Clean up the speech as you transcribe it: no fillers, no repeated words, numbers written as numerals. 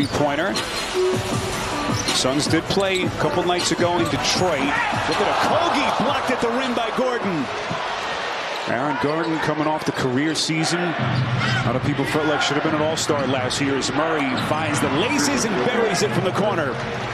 three-pointer. Suns did play a couple nights ago in Detroit. Look at Okogie blocked at the rim by Gordon. Aaron Gordon coming off the career season. A lot of people felt like should have been an all-star last year as Murray finds the laces and buries it from the corner.